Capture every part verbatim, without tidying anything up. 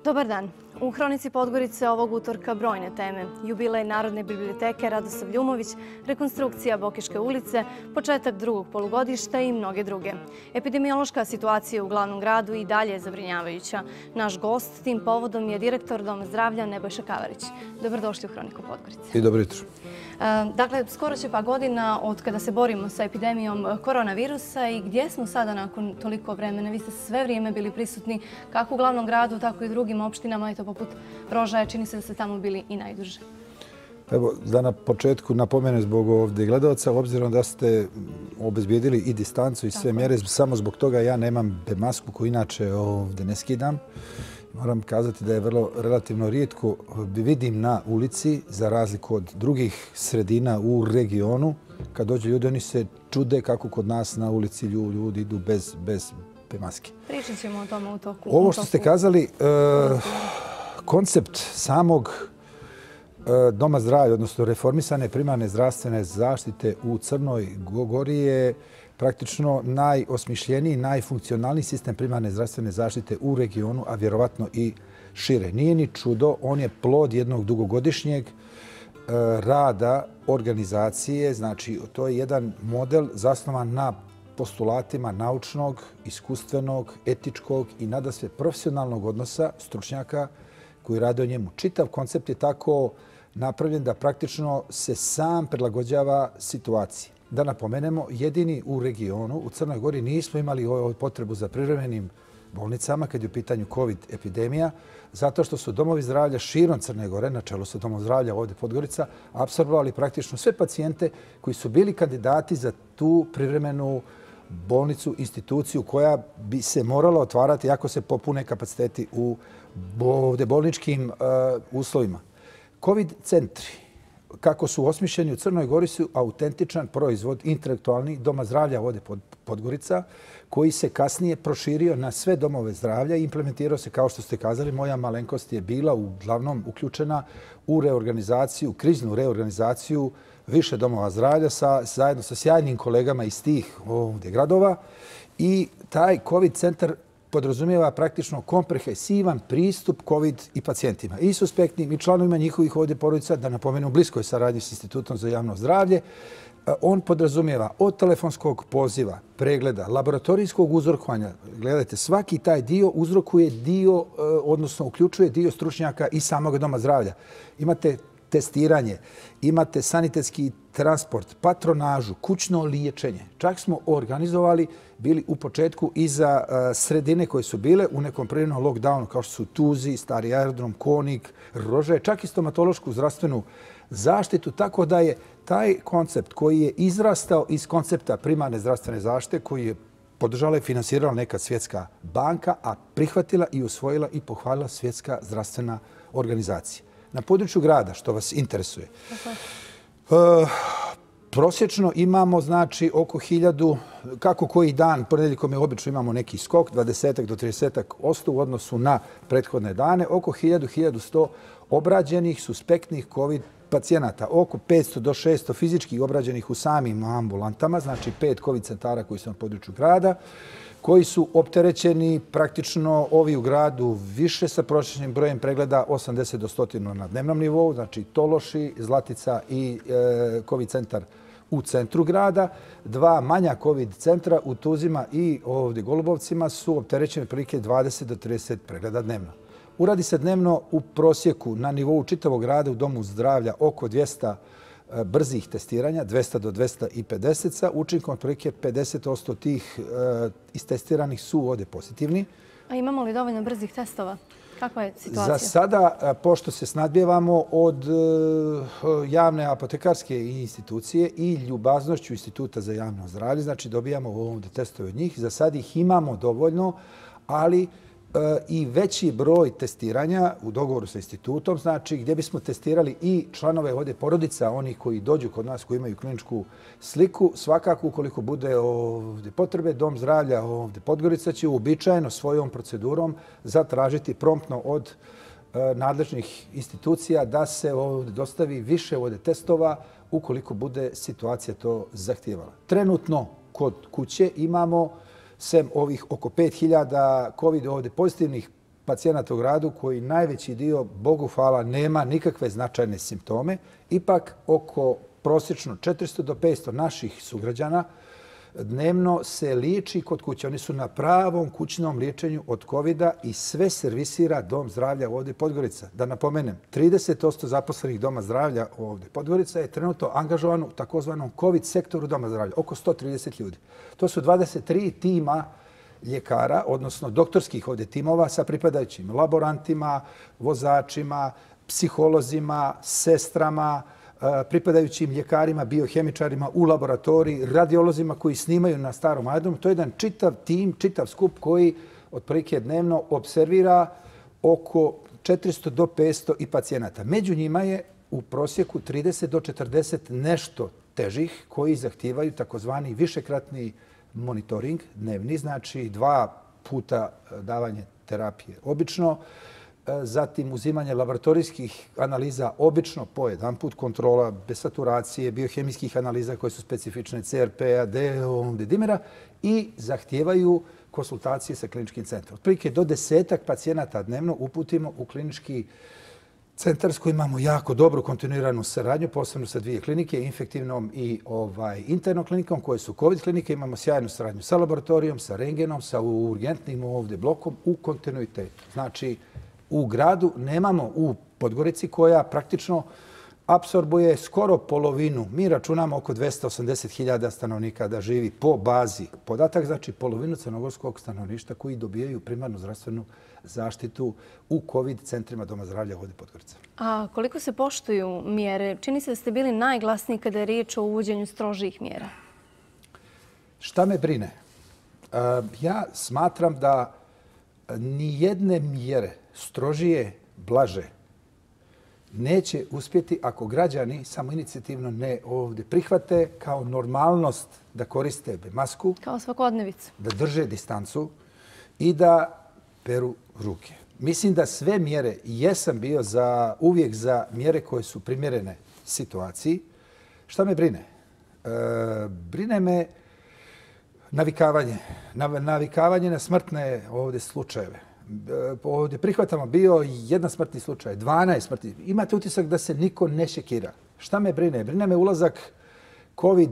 Dobar dan. U Hronici Podgorice ovog utorka brojne teme. Jubilej Narodne biblioteke Radosav Ljumović, rekonstrukcija Bokiške ulice, početak drugog polugodišta i mnoge druge. Epidemiološka situacija u glavnom gradu i dalje je zabrinjavajuća. Naš gost tim povodom je direktor Doma zdravlja Nebojša Kavarić. Dobrodošli u Hroniku Podgorice. I dobro jutro. Dakle, skoro će pa godina od kada se borimo sa epidemijom koronavirusa i gdje smo sada nakon toliko vremena? Vi ste sve vrijeme bili prisutni kako u glavnom gradu, tako i u drugim opštinama, i to poput Rožaja. Čini se da ste tamo bili i najduže. Evo, da na početku napomenem zbog ovdje gledalca, obzirom da ste obezbijedili i distancu i sve mjere, samo zbog toga ja nemam masku koju inače ovdje ne skidam. Moram kazati da je vrlo relativno rijetko vidim na ulici, za razliku od drugih sredina u regionu. Kad dođe ljudi, oni se čude kako kod nas na ulici ljudi idu bez, bez maske. Pričat ćemo o tome u toku. Ovo što ste kazali, koncept samog Doma zdravlja, odnosno reformisane primarne zdravstvene zaštite u Crnoj Gori je praktično najosmišljeniji, najfunkcionalniji sistem primarne zdravstvene zaštite u regionu, a vjerovatno i šire. Nije ni čudo, on je plod jednog dugogodišnjeg rada organizacije. Znači, to je jedan model zasnovan na postulatima naučnog, iskustvenog, etičkog i nadasve profesionalnog odnosa stručnjaka koji rade o njemu. Čitav koncept je tako napravljen da praktično se sam prilagođava situaciji. Da napomenemo, jedini u regionu, u Crnoj Gori, nismo imali potrebu za privremenim bolnicama kad je u pitanju COVID epidemija, zato što su domovi zdravlja širom Crne Gore, na čelu sa domom zdravlja ovdje Podgorica, apsorbovali praktično sve pacijente koji su bili kandidati za tu privremenu bolnicu, instituciju koja bi se morala otvarati ako se popune kapaciteti u bolničkim uslovima. COVID centri, kako su osmišljeni u Crnoj Gori, su autentičan proizvod intelektualni Doma zdravlja ovdje Podgorica, koji se kasnije proširio na sve domove zdravlja i implementirao se, kao što ste kazali, moja malenkost je bila uglavnom uključena u reorganizaciju, kriznu reorganizaciju više domova zdravlja sa, zajedno sa sjajnim kolegama iz tih ovdje gradova. I taj COVID centar podrazumijeva praktično komprehensivan pristup COVID i pacijentima, i suspektnim i članovima njihovih ovdje porodica, da napomenu bliskoj saradnji s Institutom za javno zdravlje. On podrazumijeva od telefonskog poziva, pregleda, laboratorijskog uzorkovanja. Gledajte, svaki taj dio uzrokuje dio, odnosno uključuje dio stručnjaka i samog doma zdravlja. Imate testiranje, imate sanitetski transport, patronažu, kućno liječenje. Čak smo organizovali, bili u početku i za sredine koje su bile u nekom privremenom lockdownu, kao što su Tuzi, Stari aerodrom, Konik, Rožaje, čak i stomatološku zdravstvenu zaštitu, tako da je taj koncept koji je izrastao iz koncepta primarne zdravstvene zaštite, koji je podržala i finansirala neka svjetska banka, a prihvatila i usvojila i pohvalila Svjetska zdravstvena organizacija. Na području grada, što vas interesuje, prosječno imamo znači oko hiljadu, kako koji dan, ponedjeljkom je obično imamo neki skok, dvadeset do trideset posto u odnosu na prethodne dane, oko hiljadu do hiljadu sto obrađenih suspektnih COVID pacijenata, oko petsto do šesto fizički obrađenih u samim ambulantama, znači pet COVID centara koji su na području grada, koji su opterećeni praktično ovi u gradu više sa prosječnim brojem pregleda osamdeset do sto na dnevnom nivou, znači Tološi, Zlatica i COVID centar u centru grada. Dva manja COVID centra u Tuzima i ovdje Golubovcima su opterećeni prilike dvadeset do trideset pregleda dnevno. Uradi se dnevno u prosjeku na nivou čitavog grada u domu zdravlja oko dvjesto brzih testiranja, dvjesto do dvjesto pedeset sa učinkom otprilike pedeset posto tih istestiranih su ovdje pozitivni. A imamo li dovoljno brzih testova? Kakva je situacija? Za sada, pošto se snadbijevamo od javne apotekarske institucije i ljubaznošću Instituta za javno zdravlje, znači dobijamo ovdje testove od njih. Za sad ih imamo dovoljno, ali i veći broj testiranja u dogovoru sa institutom, znači gdje bismo testirali i članove ovdje porodica, onih koji dođu kod nas, koji imaju kliničku sliku. Svakako, ukoliko bude ovdje potrebe, Dom zdravlja ovdje Podgorica će uobičajeno svojom procedurom zatražiti promptno od nadležnih institucija da se ovdje dostavi više ovdje testova ukoliko bude situacija to zahtijevala. Trenutno kod kuće imamo sem ovih oko pet hiljada COVID ovdje pozitivnih pacijenata u gradu koji najveći dio, Bogu hvala, nema nikakve značajne simptome. Ipak oko prosječno četiristo do petsto naših sugrađana dnevno se liječi kod kuće. Oni su na pravom kućnom liječenju od kovida i sve servisira Dom zdravlja ovdje Podgorica. Da napomenem, trideset posto zaposlenih Doma zdravlja ovdje Podgorica je trenutno angažovano u takozvanom COVID sektoru Doma zdravlja, oko sto trideset ljudi. To su dvadeset tri tima ljekara, odnosno doktorskih ovdje timova sa pripadajućim laborantima, vozačima, psiholozima, sestrama, pripadajućim ljekarima, biohemičarima u laboratoriji, radiolozima koji snimaju na starom aerodromu. To je jedan čitav tim, čitav skup koji otprilike dnevno observira oko četiristo do petsto i pacijenata. Među njima je u prosjeku trideset do četrdeset nešto težih koji zahtijevaju takozvani višekratni monitoring dnevni, znači dva puta davanje terapije obično, zatim uzimanje laboratorijskih analiza obično po jedan put, kontrola bez saturacije, biohemijskih analiza koje su specifične C R P-a, D-dimera i zahtijevaju konsultacije sa kliničkim centrom. Otprilike do desetak pacijenata dnevno uputimo u klinički centar s kojim imamo jako dobru kontinuiranu saradnju, posebno sa dvije klinike, infektivnom i ovaj, internom klinikom, koje su COVID klinike. Imamo sjajnu saradnju sa laboratorijom, sa rengenom, sa urgentnim ovdje blokom u kontinuitetu. Znači, u gradu nemamo u Podgorici koja praktično apsorbuje skoro polovinu. Mi računamo oko dvesta osamdeset hiljada stanovnika da živi po bazi podatak, znači polovinu crnogorskog stanovništva koji dobijaju primarnu zdravstvenu zaštitu u COVID centrima Doma zdravlja ovdje Podgorica. A koliko se poštuju mjere? Čini se da ste bili najglasniji kada je riječ o uvođenju strožih mjera. Šta me brine? Ja smatram da ni jedne mjere strožije, blaže neće uspjeti ako građani samoinicijativno ne ovdje prihvate kao normalnost da koriste masku, kao svakodnevicu, da drže distancu i da peru ruke. Mislim da sve mjere, i jesam bio za, uvijek za mjere koje su primjerene situaciji. Šta me brine? E, brine me navikavanje. Navikavanje na smrtne ovdje slučajeve. Ovdje prihvatamo bio jedan smrtni slučaj, dvanaest smrtnih. Imate utisak da se niko ne šekira. Šta me brine? Brine me ulazak COVID,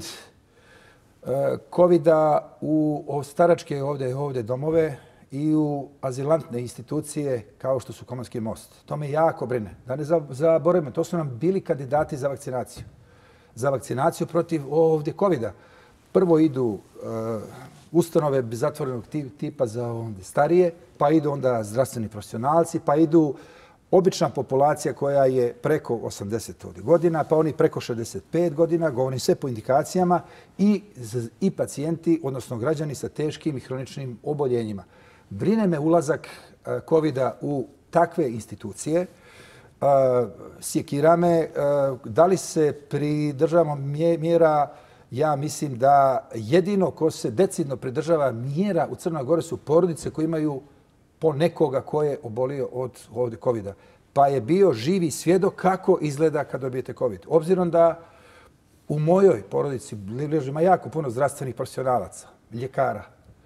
covida u staračke ovdje, ovdje domove i u azilantne institucije kao što su Komonski most. To me jako brine. Da ne zaboravimo, to su nam bili kandidati za vakcinaciju. Za vakcinaciju protiv ovdje covida. Prvo idu uh, ustanove zatvorenog tipa za ovdje starije, pa idu onda zdravstveni profesionalci, pa idu obična populacija koja je preko osamdeset godina, pa oni preko šezdeset pet godina, govorim sve po indikacijama, i, i pacijenti, odnosno građani sa teškim i hroničnim oboljenjima. Brine me ulazak uh, covida u takve institucije. Uh, sjekira me uh, da li se pridržavamo mjera. Ja mislim da jedino ko se decidno pridržava mjera u Crnoj Gori su porodice koji imaju po nekoga ko je obolio od ovdje covida. Pa je bio živi svjedok kako izgleda kad dobijete covid. Obzirom da u mojoj porodici ima jako puno zdravstvenih profesionalaca, ljekara,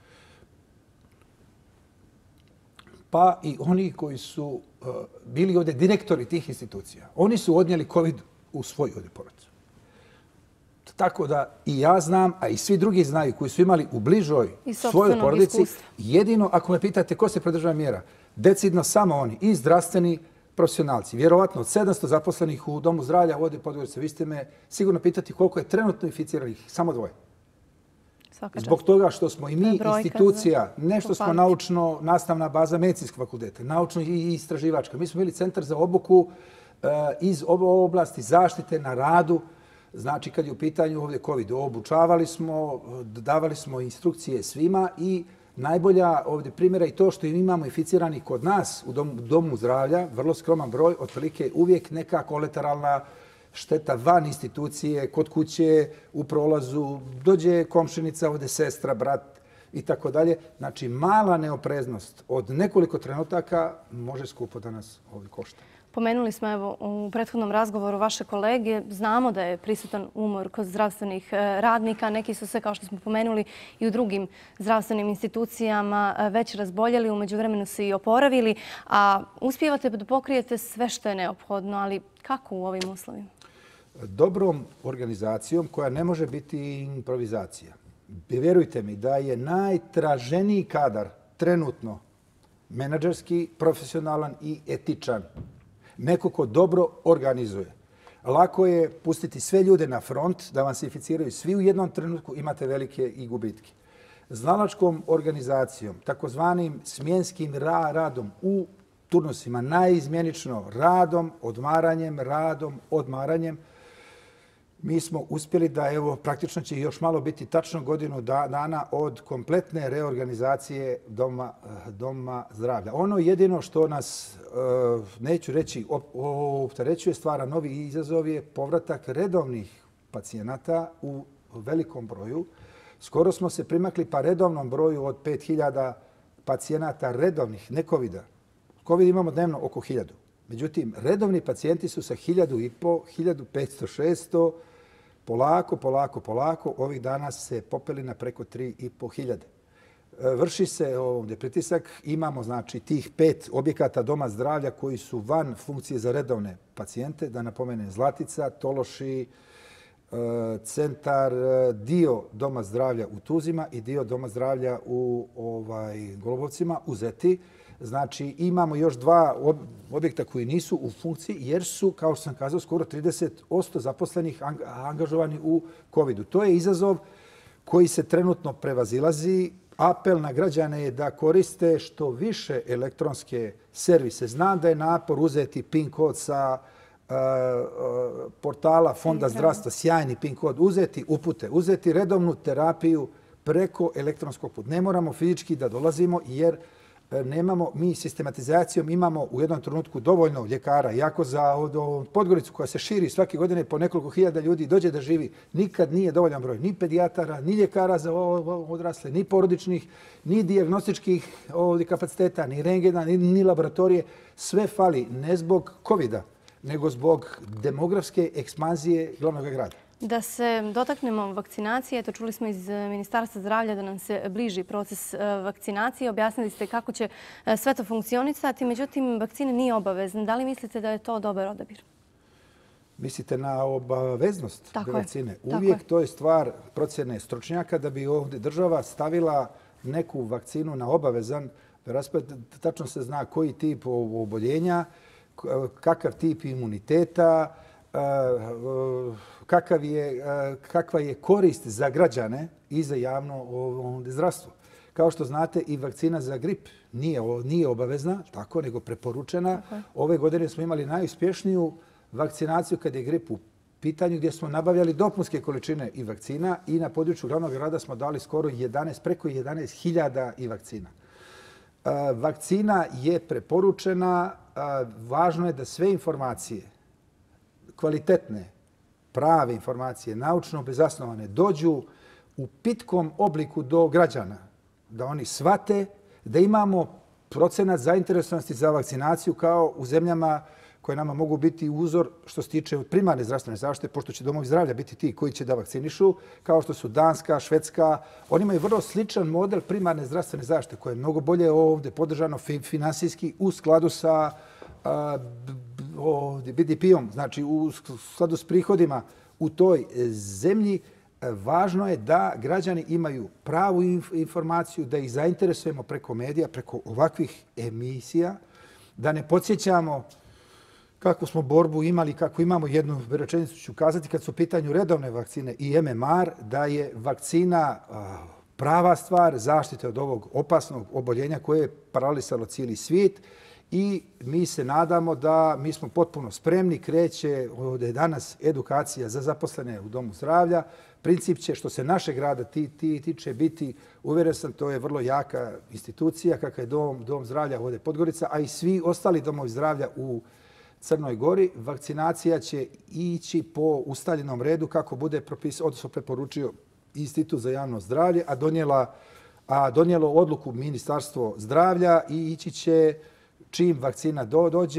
pa i oni koji su uh, bili ovdje direktori tih institucija. Oni su odnijeli covid u svoju ovdje porodicu. Tako da i ja znam, a i svi drugi znaju koji su imali u bližoj svojoj porodici. Iskustva. Jedino, ako me pitate ko se pridržava mjera, decidno samo oni i zdravstveni profesionalci. Vjerovatno od sedamsto zaposlenih u Domu zdravlja ovdje Podgorice, vi ste me sigurno pitati koliko je trenutno inficiranih, samo dvoje. Svaka Zbog toga što smo i mi institucija, nešto smo naučno nastavna baza medicinskog fakulteta, naučno i istraživačka. Mi smo bili centar za obuku uh, iz oblasti zaštite na radu. Znači, kad je u pitanju ovdje COVID, obučavali smo, davali smo instrukcije svima i najbolja ovdje primjera i to što imamo inficirani kod nas u domu, domu zdravlja, vrlo skroman broj, otprilike uvijek neka kolateralna šteta van institucije, kod kuće, u prolazu, dođe komšinica, ovdje sestra, brat i tako dalje. Znači, mala neopreznost od nekoliko trenutaka može skupo da nas ovdje košta. Pomenuli smo evo u prethodnom razgovoru vaše kolege. Znamo da je prisutan umor kod zdravstvenih radnika. Neki su se, kao što smo pomenuli, i u drugim zdravstvenim institucijama već razboljeli, u međuvremenu se i oporavili. A uspijevate da pokrijete sve što je neophodno, ali kako u ovim uslovima? Dobrom organizacijom koja ne može biti improvizacija. Vjerujte mi da je najtraženiji kadar trenutno menadžerski, profesionalan i etičan. Neko ko dobro organizuje. Lako je pustiti sve ljude na front da vam se inficiraju svi u jednom trenutku, imate velike i gubitke. Znalačkom organizacijom, takozvanim smjenskim radom u turnusima, najizmjenično radom, odmaranjem, radom, odmaranjem, mi smo uspjeli da, evo, praktično će još malo biti tačno godinu dana od kompletne reorganizacije doma, doma zdravlja. Ono jedino što nas, neću reći, opterećuje, stvara novi izazov je povratak redovnih pacijenata u velikom broju. Skoro smo se primakli pa redovnom broju od pet hiljada pacijenata redovnih, ne covida. Covid imamo dnevno oko hiljadu. Međutim, redovni pacijenti su sa hiljadu i po, hiljadu petsto, šesto, polako, polako, polako, ovih dana se popeli na preko tri i po hiljade. Vrši se ovdje pritisak. Imamo znači tih pet objekata doma zdravlja koji su van funkcije za redovne pacijente. Da napomenem Zlatica, Tološi, centar, dio doma zdravlja u Tuzima i dio doma zdravlja u ovaj, Golubovcima, u Zeti. Znači, imamo još dva objekta koji nisu u funkciji jer su, kao što sam kazao, skoro trideset posto zaposlenih angažovani u covidu. To je izazov koji se trenutno prevazilazi. Apel na građane je da koriste što više elektronske servise. Znam da je napor uzeti pin kod sa uh, uh, portala Fonda zdravstva, sjajni pin kod, uzeti upute, uzeti redovnu terapiju preko elektronskog puta. Ne moramo fizički da dolazimo jer nemamo, mi sistematizacijom imamo u jednom trenutku dovoljno ljekara. Iako za Podgoricu koja se širi svake godine po nekoliko hiljada ljudi dođe da živi, nikad nije dovoljan broj ni pedijatara, ni ljekara za odrasle, ni porodičnih, ni dijagnostičkih kapaciteta, ni rengena, ni, ni laboratorije. Sve fali ne zbog covida, nego zbog demografske ekspanzije glavnog grada. Da se dotaknemo vakcinacije, to čuli smo iz Ministarstva zdravlja da nam se bliži proces vakcinacije. Objasnili ste kako će sve to funkcionisati, međutim, vakcina nije obavezna. Da li mislite da je to dobar odabir? Mislite na obaveznost Tako vakcine? Je. Uvijek Tako to je stvar procjene stručnjaka da bi ovdje država stavila neku vakcinu na obavezan. Tačno se zna koji tip oboljenja, kakav tip imuniteta, Kakav je, kakva je korist za građane i za javno zdravstvo. Kao što znate, i vakcina za grip nije, nije obavezna, tako, nego preporučena. Tako. Ove godine smo imali najuspješniju vakcinaciju kad je grip u pitanju, gdje smo nabavljali dopunske količine i vakcina i na području glavnog grada smo dali skoro jedanaest, preko jedanaest hiljada i vakcina. Vakcina je preporučena. Važno je da sve informacije, kvalitetne, prave informacije, naučno bezasnovane, dođu u pitkom obliku do građana. Da oni shvate da imamo procenat zainteresovanosti za vakcinaciju kao u zemljama koje nama mogu biti uzor što se tiče primarne zdravstvene zaštite, pošto će domovi zdravlja biti ti koji će da vakcinišu, kao što su Danska, Švedska. Oni imaju vrlo sličan model primarne zdravstvene zaštite koje je mnogo bolje ovdje podržano finansijski u skladu sa B D P-om, znači u skladu s prihodima u toj zemlji. Važno je da građani imaju pravu informaciju, da ih zainteresujemo preko medija, preko ovakvih emisija, da ne podsjećamo kako smo borbu imali, kako imamo jednu rečenicu ću kazati kad su u pitanju redovne vakcine i M M R, da je vakcina prava stvar zaštite od ovog opasnog oboljenja koje je paralisalo cijeli svijet. I mi se nadamo da mi smo potpuno spremni. Kreće ovdje danas edukacija za zaposlene u domu zdravlja. Princip će, što se našeg grada ti, ti, tiče, biti, uvjeren sam, to je vrlo jaka institucija kakav je dom, dom zdravlja ovdje Podgorica, a i svi ostali domovi zdravlja u Crnoj Gori. Vakcinacija će ići po ustaljenom redu kako bude propisao, odnosno preporučio Institut za javno zdravlje, a, donijela, a donijelo odluku Ministarstvo zdravlja i ići će čim vakcina dođe,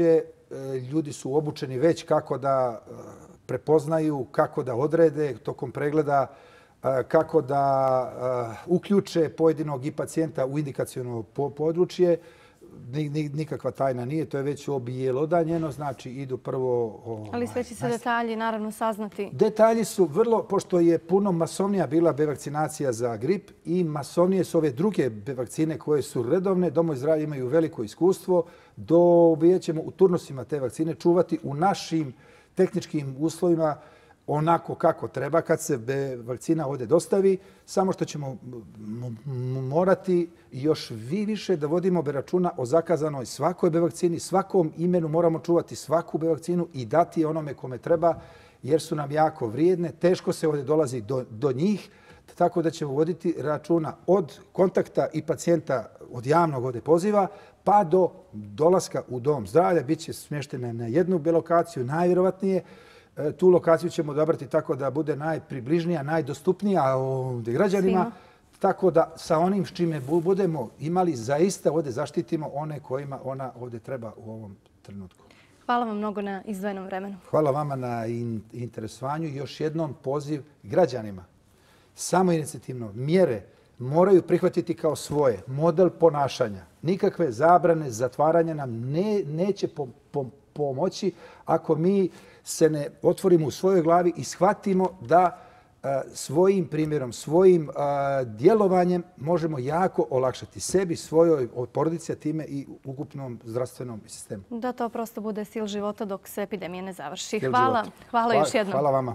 ljudi su obučeni već kako da prepoznaju, kako da odrede tokom pregleda, kako da uključe pojedinog i pacijenta u indikaciono područje. Nikakva tajna nije, to je već objelodanjeno, znači idu prvo... Ali sve će se detalji naravno saznati. Detalji su vrlo, pošto je puno masovnija bila vakcinacija za grip i masovnije su ove druge vakcine koje su redovne, domovi zdravlja imaju veliko iskustvo, dobijat ćemo u turnusima te vakcine čuvati u našim tehničkim uslovima onako kako treba kad se vakcina ovdje dostavi, samo što ćemo morati još više da vodimo računa o zakazanoj svakoj vakcini, svakom imenu moramo čuvati svaku vakcinu i dati onome kome treba, jer su nam jako vrijedne. Teško se ovdje dolazi do, do njih, tako da ćemo voditi računa od kontakta i pacijenta od javnog ovdje poziva pa do dolaska u dom zdravlja. Biće smještene na jednu lokaciju, najvjerovatnije. Tu lokaciju ćemo odabrati tako da bude najpribližnija, najdostupnija ovdje građanima. Svima. Tako da sa onim s čime budemo imali zaista ovdje zaštitimo one kojima ona ovdje treba u ovom trenutku. Hvala vam mnogo na izdvojenom vremenu. Hvala vama na interesovanju. Još jednom poziv građanima. Samo inicijativno mjere moraju prihvatiti kao svoje model ponašanja. Nikakve zabrane, zatvaranja nam ne, neće po, po, pomoći ako mi se ne otvorimo u svojoj glavi i shvatimo da a, svojim primjerom, svojim a, djelovanjem možemo jako olakšati sebi, svojoj porodici, a time i ukupnom zdravstvenom sistemu. Da to prosto bude stil života dok se epidemija ne završi. Hvala. Hvala, hvala još jednom. Hvala vama.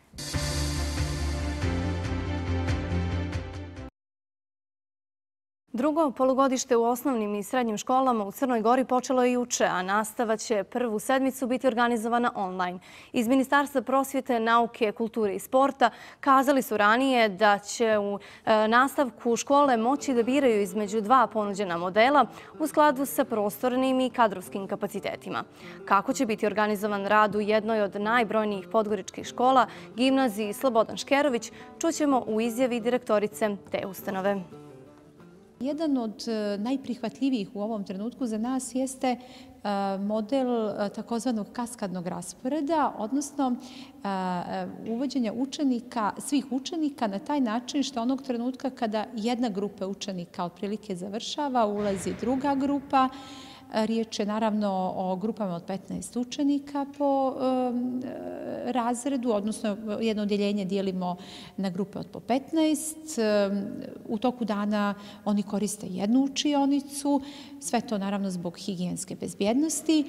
Drugo polugodište u osnovnim i srednjim školama u Crnoj Gori počelo je juče, a nastava će prvu sedmicu biti organizovana online. Iz Ministarstva prosvjete, nauke, kulture i sporta kazali su ranije da će u nastavku škole moći da biraju između dva ponuđena modela u skladu sa prostornim i kadrovskim kapacitetima. Kako će biti organizovan rad u jednoj od najbrojnijih podgoričkih škola, gimnaziji Slobodan Škerović, čućemo u izjavi direktorice te ustanove. Jedan od najprihvatljivijih u ovom trenutku za nas jeste model takozvanog kaskadnog rasporeda, odnosno uvođenja učenika, svih učenika na taj način što onog trenutka kada jedna grupa učenika otprilike završava, ulazi druga grupa. Riječ je naravno o grupama od petnaest učenika po razredu, odnosno jedno odjeljenje dijelimo na grupe od po petnaest. U toku dana oni koriste jednu učionicu, sve to naravno zbog higijenske bezbjednosti.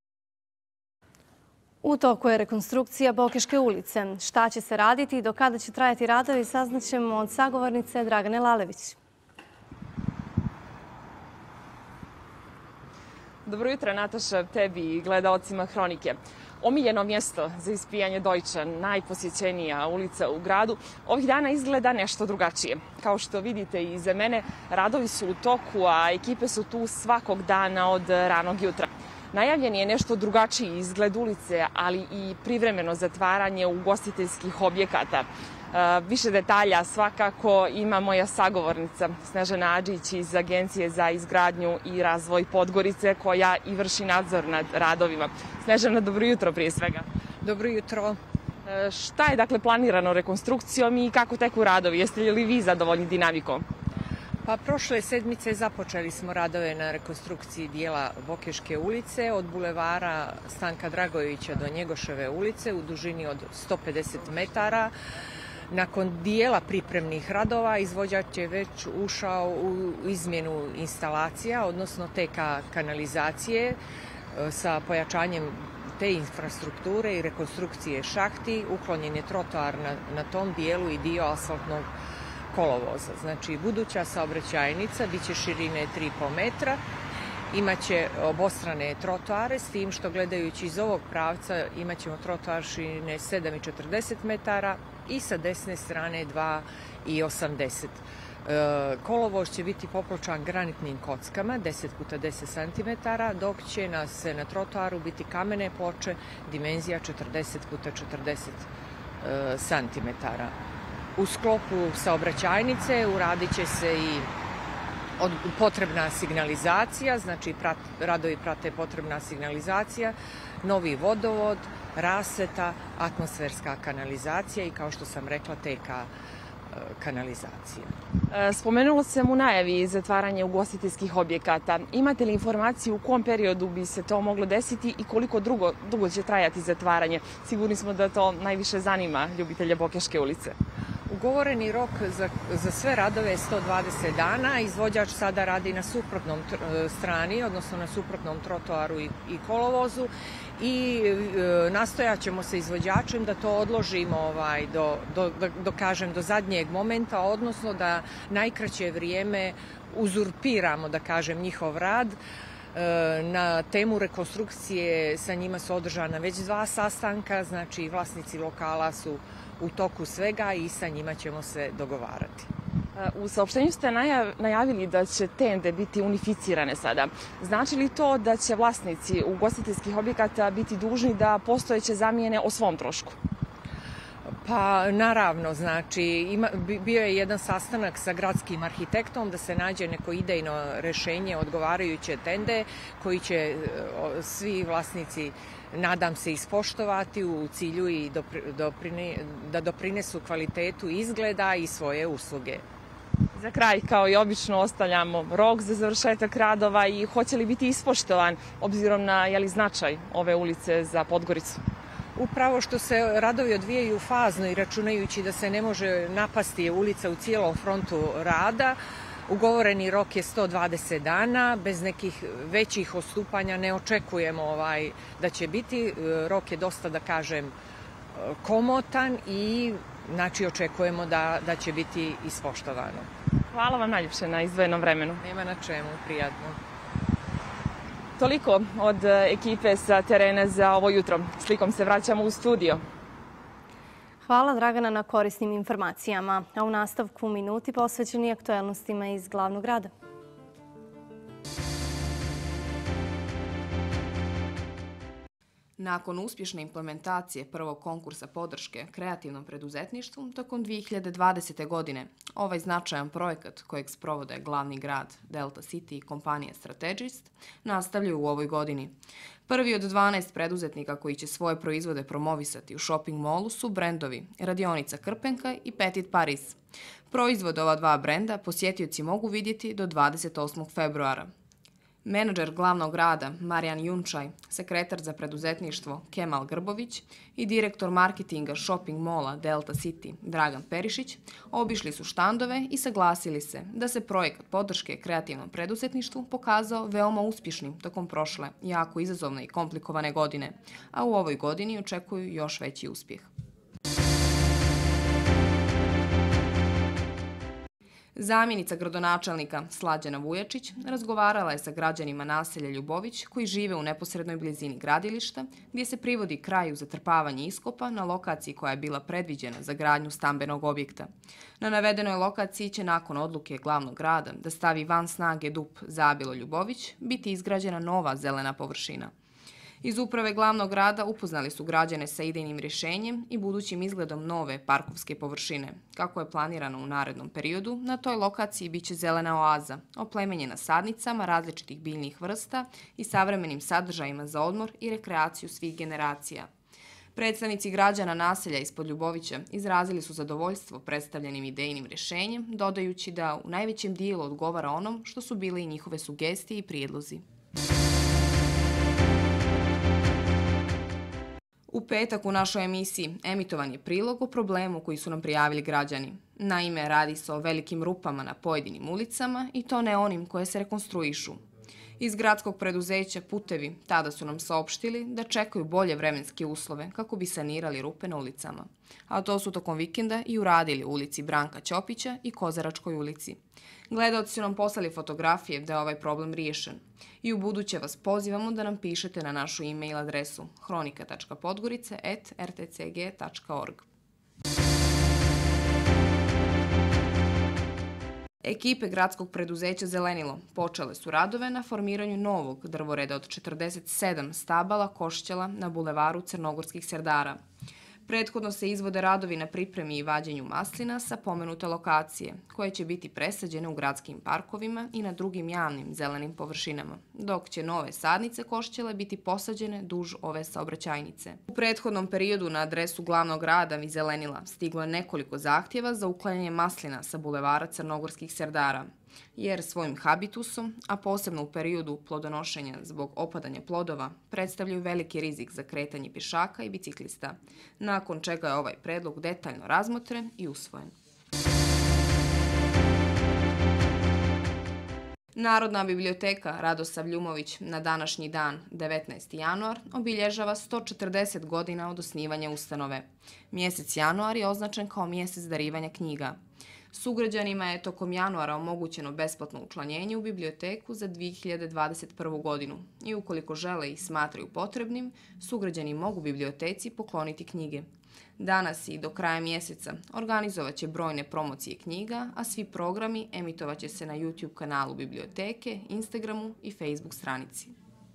U toku je rekonstrukcija Bokeške ulice. Šta će se raditi i do kada će trajati radovi saznaćemo od sagovornice Dragane Lalević. Dobro jutro, Nataša, tebi i gledalcima Hronike. Omiljeno mjesto za ispijanje dojča, najposjećenija ulica u gradu, ovih dana izgleda nešto drugačije. Kao što vidite iza mene, radovi su u toku, a ekipe su tu svakog dana od ranog jutra. Najavljen je nešto drugačiji izgled ulice, ali i privremeno zatvaranje ugostiteljskih objekata. Više detalja svakako ima moja sagovornica Snežana Adžić iz Agencije za izgradnju i razvoj Podgorice koja i vrši nadzor nad radovima. Snežana, dobro jutro prije svega. Dobro jutro. Šta je dakle planirano rekonstrukcijom i kako teku radovi? Jeste li vi zadovoljni dinamikom? Pa prošle sedmice započeli smo radove na rekonstrukciji dijela Bokeške ulice od bulevara Stanka Dragojevića do Njegoševe ulice u dužini od sto pedeset metara. Nakon dijela pripremnih radova izvođač je već ušao u izmjenu instalacija, odnosno te kanalizacije sa pojačanjem te infrastrukture i rekonstrukcije šahti. Uklonjen je trotoar na, na tom dijelu i dio asfaltnog kolovoza. Znači, buduća saobraćajnica bit će širine tri i po metra. Imaće obostrane trotoare, s tim što gledajući iz ovog pravca imaćemo trotoar širine sedam i četrdeset metara i sa desne strane dva i osamdeset. Kolovoz će biti popločan granitnim kockama deset puta deset centimetara, dok će nas na trotoaru biti kamene ploče dimenzija četrdeset puta četrdeset centimetara. U sklopu saobraćajnice uradit će se i od, potrebna signalizacija, znači prat, radovi prate potrebna signalizacija, novi vodovod, rasveta, atmosferska kanalizacija i kao što sam rekla teka kanalizacije. Spomenulo se u najavi zatvaranje ugostiteljskih objekata. Imate li informaciju u kom periodu bi se to moglo desiti i koliko drugo, dugo će trajati zatvaranje? Sigurni smo da to najviše zanima ljubitelja Bokeške ulice. Ugovoreni rok za, za sve radove je sto dvadeset dana. Izvođač sada radi na suprotnom strani, odnosno na suprotnom trotoaru i, i kolovozu i e, nastojat ćemo sa izvođačem da to odložimo ovaj, do, do, do, do, kažem, do zadnjeg momenta, odnosno da najkraće vrijeme uzurpiramo, da kažem, njihov rad. E, na temu rekonstrukcije sa njima su održana već dva sastanka, znači vlasnici lokala su u toku svega i sa njima ćemo se dogovarati. U saopštenju ste najavili da će tende biti unificirane sada. Znači li to da će vlasnici ugostiteljskih objekata biti dužni da postojeće zamijene o svom trošku? Pa naravno, znači ima, bio je jedan sastanak sa gradskim arhitektom da se nađe neko idejno rešenje odgovarajuće tende koji će svi vlasnici, nadam se, ispoštovati u cilju i doprine, da doprinesu kvalitetu izgleda i svoje usluge. Za kraj, kao i obično, ostavljamo rok za završetak radova i hoće li biti ispoštovan obzirom na jeli, značaj ove ulice za Podgoricu? Upravo što se radovi odvijaju fazno i računajući da se ne može napasti ulica u cijelom frontu rada, ugovoreni rok je sto dvadeset dana, bez nekih većih odstupanja ne očekujemo ovaj, da će biti. Rok je dosta, da kažem, komotan i znači očekujemo da, da će biti ispoštovano. Hvala vam najljepše na izdvojenom vremenu. Nema na čemu, prijatno. Toliko od ekipe sa terena za ovo jutro. Slikom se vraćamo u studio. Hvala Dragana na korisnim informacijama. A u nastavku minuti posvećeni aktuelnostima iz glavnog grada. Nakon uspješne implementacije prvog konkursa podrške kreativnom preduzetništvu tokom dvije hiljade dvadesete. godine, ovaj značajan projekat kojeg sprovode glavni grad Delta City i kompanija Strategist nastavljaju u ovoj godini. Prvi od dvanaest preduzetnika koji će svoje proizvode promovisati u shopping mallu su brendovi Radionica Krpenka i Petit Paris. Proizvod ova dva brenda posjetioci mogu vidjeti do dvadeset osmog februara. Menadžer glavnog grada Marijan Junčaj, sekretar za preduzetništvo Kemal Grbović i direktor marketinga shopping malla Delta City Dragan Perišić obišli su štandove i saglasili se da se projekat podrške kreativnom preduzetništvu pokazao veoma uspješnim tokom prošle, jako izazovne i komplikovane godine, a u ovoj godini očekuju još veći uspjeh. Zamjenica gradonačelnika Slađana Vujačić razgovarala je sa građanima naselja Ljubović koji žive u neposrednoj blizini gradilišta gdje se privodi kraju zatrpavanje iskopa na lokaciji koja je bila predviđena za gradnju stambenog objekta. Na navedenoj lokaciji će nakon odluke glavnog grada da stavi van snage D U P Zabilo Ljubović biti izgrađena nova zelena površina. Iz uprave glavnog grada upoznali su građane sa idejnim rješenjem i budućim izgledom nove parkovske površine. Kako je planirano u narednom periodu, na toj lokaciji biće zelena oaza, oplemenjena sadnicama različitih biljnih vrsta i savremenim sadržajima za odmor i rekreaciju svih generacija. Predstavnici građana naselja ispod Ljubovića izrazili su zadovoljstvo predstavljenim idejnim rješenjem, dodajući da u najvećem dijelu odgovara onom što su bile i njihove sugestije i prijedlozi. U petak u našoj emisiji emitovan je prilog o problemu koji su nam prijavili građani. Naime, radi se o velikim rupama na pojedinim ulicama i to ne onim koje se rekonstruišu. Iz gradskog preduzeća Putevi tada su nam saopštili da čekaju bolje vremenske uslove kako bi sanirali rupe na ulicama. A to su tokom vikenda i uradili u ulici Branka Ćopića i Kozaračkoj ulici. Gledaoci su nam poslali fotografije da je ovaj problem riješen. I u buduće vas pozivamo da nam pišete na našu e-mail adresu hronika tačka podgorice at r t c g tačka org. Ekipe gradskog preduzeća Zelenilo počele su radove na formiranju novog drvoreda od četrdeset sedam stabala košćela na bulevaru Crnogorskih serdara. Prethodno se izvode radovi na pripremi i vađenju maslina sa pomenute lokacije, koje će biti presađene u gradskim parkovima i na drugim javnim zelenim površinama, dok će nove sadnice košćele biti posađene duž ove saobraćajnice. U prethodnom periodu na adresu glavnog grada i zelenila stiglo je nekoliko zahtjeva za uklanjanje maslina sa bulevara Crnogorskih serdara, jer svojim habitusom, a posebno u periodu plodonošenja zbog opadanja plodova, predstavljaju veliki rizik za kretanje pješaka i biciklista, nakon čega je ovaj predlog detaljno razmotren i usvojen. Narodna biblioteka Radosav Ljumović na današnji dan, devetnaesti januar, obilježava sto četrdeset godina od osnivanja ustanove. Mjesec januar je označen kao mjesec darivanja knjiga. Sugrađanima je tokom januara omogućeno besplatno učlanjenje u biblioteku za dvije hiljade dvadeset prvu. godinu i ukoliko žele i smatraju potrebnim, sugrađani mogu biblioteci pokloniti knjige. Danas i do kraja mjeseca organizovat će brojne promocije knjiga, a svi programi emitovat će se na YouTube kanalu biblioteke, Instagramu i Facebook stranici.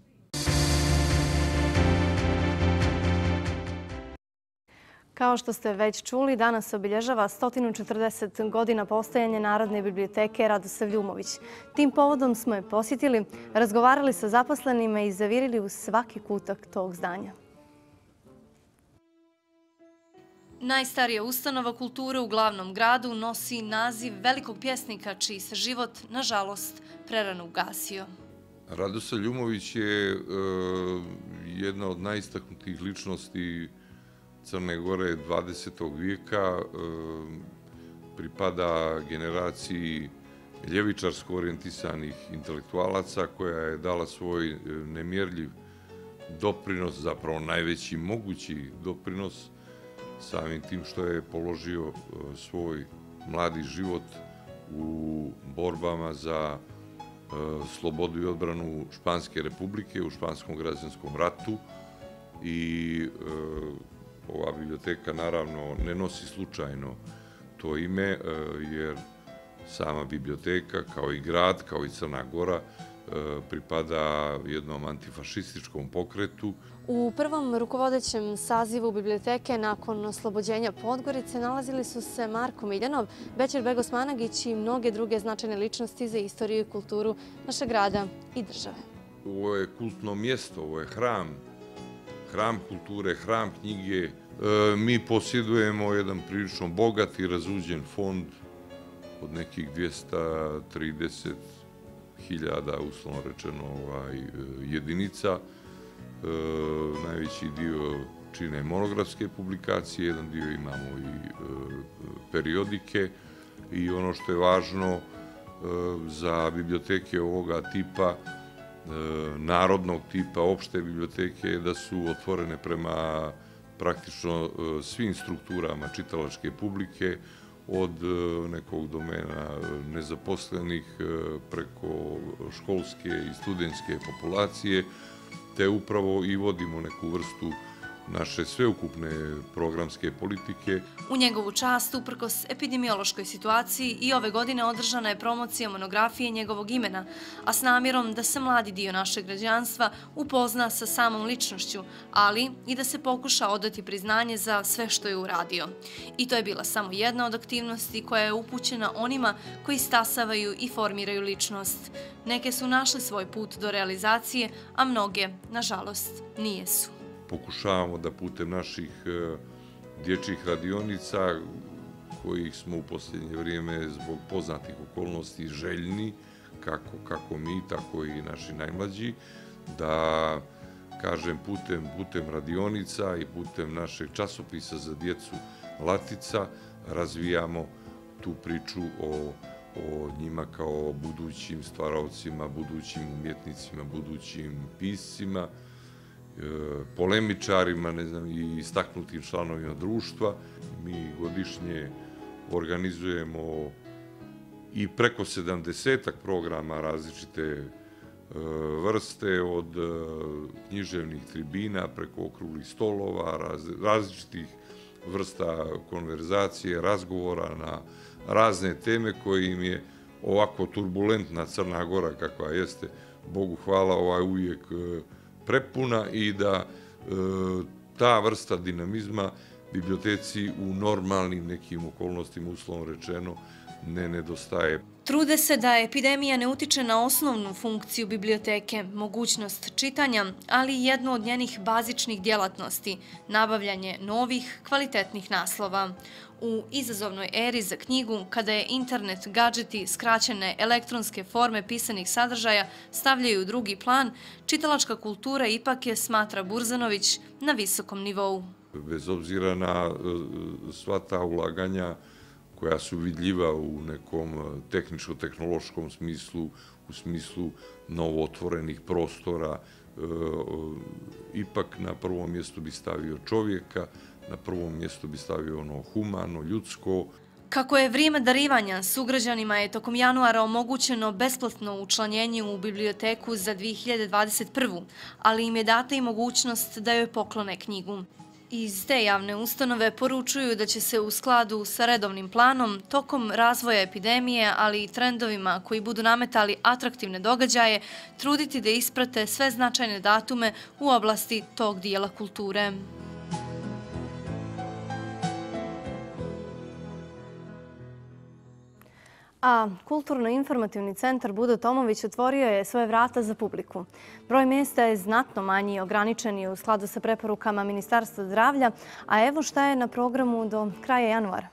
Kao što ste već čuli, danas obilježava sto četrdeset godina postojanja Narodne biblioteke Radosav Ljumović. Tim povodom smo je posjetili, razgovarali sa zaposlenima i zavirili u svaki kutak tog zdanja. Najstarija ustanova kulture u glavnom gradu nosi naziv velikog pjesnika čiji se život, nažalost, prerano ugasio. Radosav Ljumović je jedna od najistaknutijih ličnosti Crne Gore dvadesetog vijeka, pripada generaciji ljevičarsko orijentisanih intelektualaca koja je dala svoj nemjerljiv doprinos, zapravo najveći mogući doprinos, samim tim što je položio svoj mladi život u borbama za slobodu i odbranu Španske republike u Španskom građanskom ratu i ova biblioteka naravno ne nosi slučajno to ime, jer sama biblioteka, kao i grad, kao i Crna Gora, pripada jednom antifašističkom pokretu. U prvom rukovodećem sazivu biblioteke nakon oslobođenja Podgorice nalazili su se Marko Miljanov, Bećir Begos Managić i mnoge druge značajne ličnosti za istoriju i kulturu našeg grada i države. Ovo je kultno mjesto, ovo je hram, hram kulture, hram knjige. Mi posjedujemo jedan prilično bogat i razuđen fond od nekih dvjesto trideset hiljada, uslovno rečeno, jedinica. Najveći dio čine monografske publikacije, jedan dio imamo i periodike i ono što je važno za biblioteke ovoga tipa, narodnog tipa, opšte biblioteke, je da su otvorene prema praktično svim strukturama čitalačke publike, od nekog domena nezaposlenih preko školske i studentske populacije, te upravo i vodimo neku vrstu naše sveukupne programske politike. U njegovu čast, uprkos epidemiološkoj situaciji, i ove godine održana je promocija monografije njegovog imena, a s namjerom da se mladi dio našeg građanstva upozna sa samom ličnošću, ali i da se pokuša odati priznanje za sve što je uradio. I to je bila samo jedna od aktivnosti koja je upućena onima koji stasavaju i formiraju ličnost. Neke su našli svoj put do realizacije, a mnoge, nažalost, nijesu. Pokušavamo da putem naših dječjih radionica, kojih smo u posljednje vrijeme zbog poznatih okolnosti željni, kako mi, tako i naši najmlađi, da, kažem, putem radionica i putem našeg časopisa za djecu Latica razvijamo tu priču o njima kao budućim stvaraocima, budućim umjetnicima, budućim piscima, polemičarima, ne znam, i istaknutim članovima društva. Mi godišnje organizujemo i preko sedamdesetak programa različite vrste, od književnih tribina preko okruglih stolova, različitih vrsta konverzacije, razgovora na razne teme koje im je ovako turbulentna Crna Gora kakva jeste, Bogu hvala, ovaj uvijek prepuna, i da ta vrsta dinamizma biblioteci u normalnim nekim okolnostima, uslovno rečeno, ne nedostaje. Trude se da epidemija ne utiče na osnovnu funkciju biblioteke, mogućnost čitanja, ali i jednu od njenih bazičnih djelatnosti, nabavljanje novih, kvalitetnih naslova. U izazovnoj eri za knjigu, kada je internet, gadžeti, skraćene elektronske forme pisanih sadržaja stavljaju u drugi plan, čitalačka kultura ipak je, smatra Burzanović, na visokom nivou. Bez obzira na sva ta ulaganja koja su vidljiva u nekom tehničko-tehnološkom smislu, u smislu novootvorenih prostora, ipak na prvom mjestu bi stavio čovjeka, na prvom mjestu bi stavio ono humano, ljudsko. Kako je vrijeme darivanja, sugrađanima je tokom januara omogućeno besplatno učlanjenje u biblioteku za dvije hiljade dvadeset prvu. ali im je data i mogućnost da joj poklone knjigu. Iz te javne ustanove poručuju da će se u skladu sa redovnim planom, tokom razvoja epidemije, ali i trendovima koji budu nametali atraktivne događaje, truditi da isprate sve značajne datume u oblasti tog dijela kulture. A Kulturno-informativni centar Budo Tomović otvorio je svoje vrata za publiku. Broj mjesta je znatno manji i ograničen u skladu sa preporukama Ministarstva zdravlja, a evo šta je na programu do kraja januara.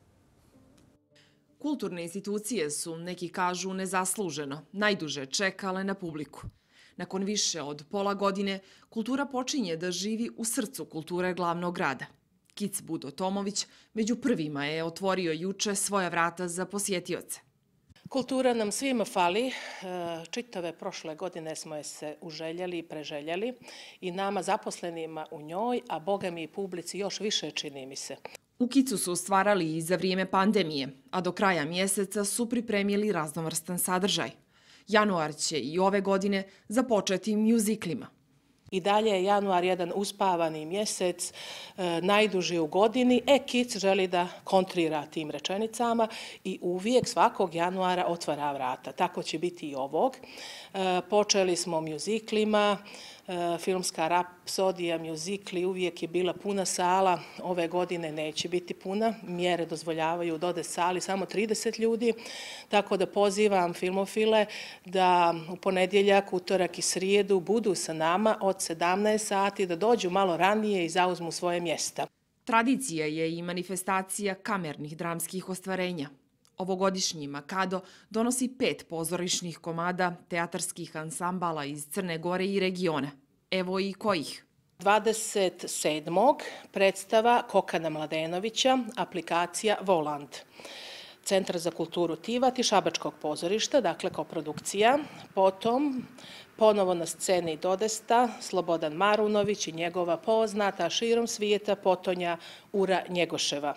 Kulturne institucije su, neki kažu, nezasluženo, najduže čekale na publiku. Nakon više od pola godine, kultura počinje da živi u srcu kulture glavnog grada. Kic Budo Tomović među prvima je otvorio juče svoja vrata za posjetioce. Kultura nam svima fali. Čitave prošle godine smo je se uželjeli i preželjeli i nama zaposlenima u njoj, a boga mi i publici još više, čini mi se. U Kicu su stvarali i za vrijeme pandemije, a do kraja mjeseca su pripremili raznovrstan sadržaj. Januar će i ove godine započeti mjuziklima. I dalje je januar jedan uspavani mjesec, najduži u godini. E, Kic želi da kontrira tim rečenicama i uvijek svakog januara otvara vrata. Tako će biti i ovog. Počeli smo mjuziklima, filmska rapsodija, mjuzikli, uvijek je bila puna sala. Ove godine neće biti puna. Mjere dozvoljavaju dode sali samo trideset ljudi. Tako da pozivam filmofile da u ponedjeljak, utorak i srijedu budu sa nama od sedamnaest sati, da dođu malo ranije i zauzmu svoje mjesta. Tradicija je i manifestacija kamernih dramskih ostvarenja. Ovogodišnji Makado donosi pet pozorišnih komada teatarskih ansambala iz Crne Gore i regiona. Evo i kojih. dvadeset sedmog predstava Kokana Mladenovića, aplikacija Voland. Centar za kulturu Tivat i Šabačkog pozorišta, dakle koprodukcija. Potom ponovo na sceni Dodesta Slobodan Marunović i njegova poznata širom svijeta potonja Ura Njegoševa.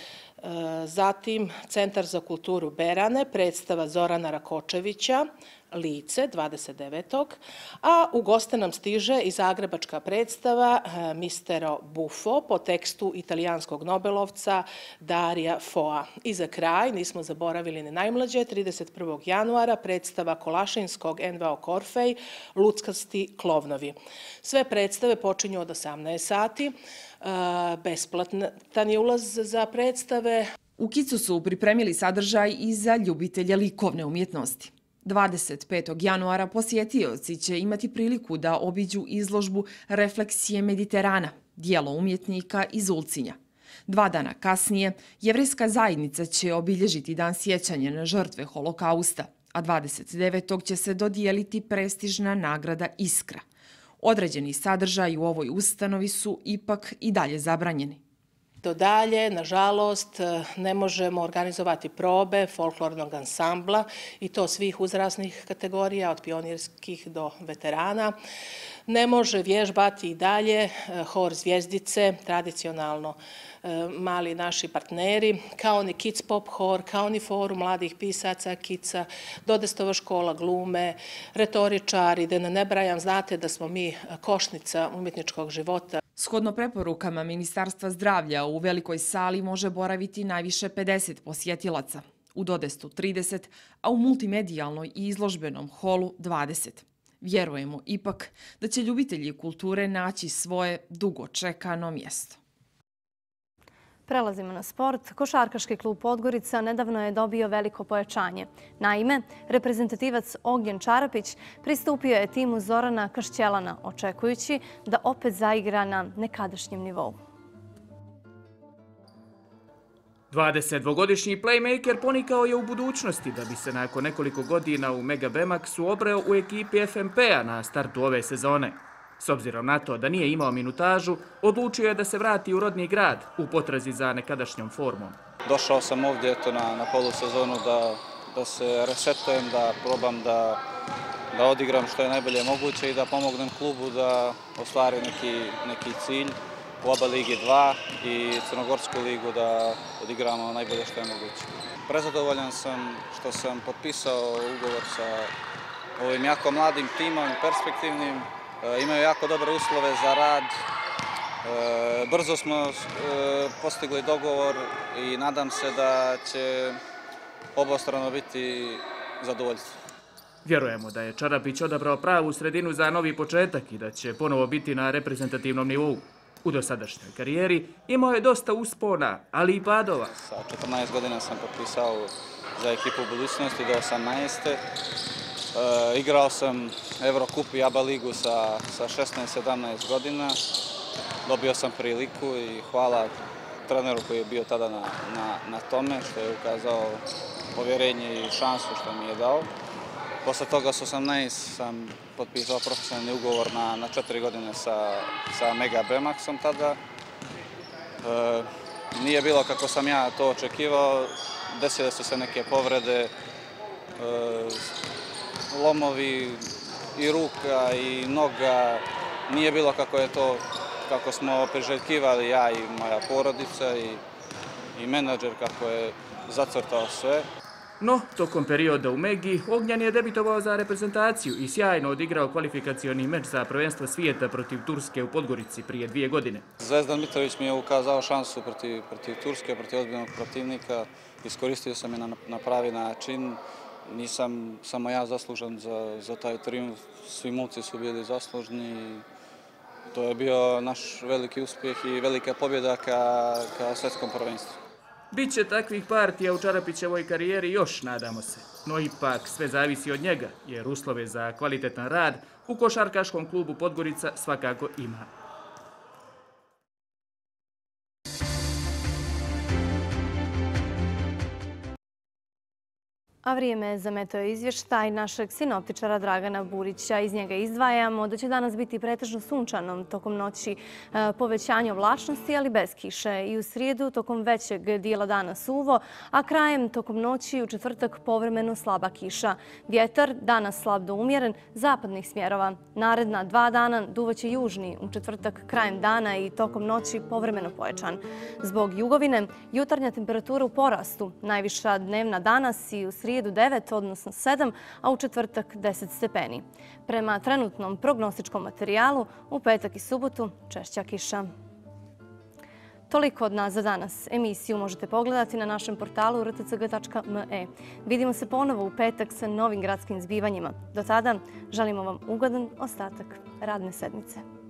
Zatim Centar za kulturu Berane, predstava Zorana Rakočevića, Lice, dvadeset devetog a u goste nam stiže i zagrebačka predstava Mistero Buffo po tekstu italijanskog nobelovca Darija Foa. I za kraj, nismo zaboravili ni najmlađe, trideset prvog januara predstava Kolašinskog en ve o Korfej, Luckasti klovnovi. Sve predstave počinju od osamnaest sati, besplatan je ulaz za predstave. U Kicu su pripremili sadržaj i za ljubitelje likovne umjetnosti. dvadeset petog januara posjetioci će imati priliku da obiđu izložbu Refleksije Mediterana, dijelo umjetnika iz Ulcinja. Dva dana kasnije, jevrejska zajednica će obilježiti dan sjećanja na žrtve holokausta, a dvadeset devetog će se dodijeliti prestižna nagrada Iskra. Određeni sadržaji u ovoj ustanovi su ipak i dalje zabranjeni. Do dalje, nažalost, ne možemo organizovati probe folklornog ansambla i to svih uzrasnih kategorija, od pionirskih do veterana. Ne može vježbati i dalje hor Zvijezdice, tradicionalno mali naši partneri, kao ni Kic Pop hor, kao ni forum mladih pisaca Kica, Dodestova škola glume, retoričari, da ne brajam, znate da smo mi košnica umjetničkog života. Shodno preporukama Ministarstva zdravlja, u velikoj sali može boraviti najviše pedeset posjetilaca, u Dodestu trideset, a u multimedijalnoj i izložbenom holu dvadeset. Vjerujemo ipak da će ljubitelji kulture naći svoje dugo čekano mjesto. Prelazimo na sport. Košarkaški klub Podgorica nedavno je dobio veliko pojačanje. Naime, reprezentativac Ognjen Čarapić pristupio je timu Zorana Kašćelana, očekujući da opet zaigra na nekadašnjem nivou. dvadesetdvogodišnji playmaker ponikao je u budućnosti da bi se nakon nekoliko godina u Mega Bemaxu obreo u ekipi F M P-a na startu ove sezone. S obzirom na to da nije imao minutažu, odlučio je da se vrati u rodni grad u potrazi za nekadašnjom formom. Došao sam ovdje eto, na, na polusezonu da, da se resetujem, da probam da, da odigram što je najbolje moguće i da pomognem klubu da ostvari neki, neki cilj u oba Ligi dva i Crnogorsku ligu da odigramo najbolje što je moguće. Prezadovoljan sam što sam potpisao ugovor sa ovim jako mladim timom, perspektivnim. Imaju jako dobre uslove za rad. Brzo smo postigli dogovor i nadam se da će obostrano biti zadovoljstvo. Vjerujemo da je Čarapić odabrao pravu sredinu za novi početak i da će ponovo biti na reprezentativnom nivou. U dosadašnjoj karijeri imao je dosta uspona, ali i padova. Sa četrnaest godina sam potpisao za ekipu budućnosti do osamnaeste. E, igrao sam Eurocup i A B A ligu sa, sa šesnaest sedamnaest godina. Dobio sam priliku i hvala treneru koji je bio tada na, na, na tome, što je ukazao povjerenje i šansu što mi je dao. Posle toga s osamnaest sam potpisao profesionalni ugovor na, na četiri godine sa, sa Mega Bemaxom tada. E, nije bilo kako sam ja to očekivao, desile su se neke povrede, e, lomovi i ruka i noga, nije bilo kako je to, kako smo priželjkivali ja i moja porodica i, i menadžer kako je zacrtao sve. No, tokom perioda u Megi, Ognjan je debitovao za reprezentaciju i sjajno odigrao kvalifikacioni meč za prvenstvo svijeta protiv Turske u Podgorici prije dvije godine. Zvezdan Mitrović mi je ukazao šansu protiv, protiv Turske, protiv ozbiljnog protivnika. Iskoristio sam je na, na pravi način. Nisam samo ja zaslužan za, za taj trijumf, svi momci su bili zaslužni. To je bio naš veliki uspjeh i velika pobjeda ka, ka svjetskom prvenstvu. Biće takvih partija u Čarapićevoj karijeri još, nadamo se. No ipak sve zavisi od njega, jer uslove za kvalitetan rad u košarkaškom klubu Podgorica svakako ima. A vrijeme za meteo izvještaj našeg sinoptičara Dragana Burića. Iz njega izdvajamo da će danas biti pretežno sunčano, tokom noći povećanje oblačnosti, ali bez kiše. I u srijedu tokom većeg dijela dana suvo, a krajem tokom noći u četvrtak povremeno slaba kiša. Vjetar danas slab do umjeren, zapadnih smjerova. Naredna dva dana duvaće južni, u četvrtak krajem dana i tokom noći povremeno pojačan. Zbog jugovine, jutarnja temperatura u porastu, najviša dnevna danas i u srijedu srijedu devet, odnosno sedam, a u četvrtak deset stepeni. Prema trenutnom prognostičkom materijalu, u petak i subotu češća kiša. Toliko od nas za danas. Emisiju možete pogledati na našem portalu r t c g tačka m e. Vidimo se ponovo u petak sa novim gradskim zbivanjima. Do tada želimo vam ugodan ostatak radne sedmice.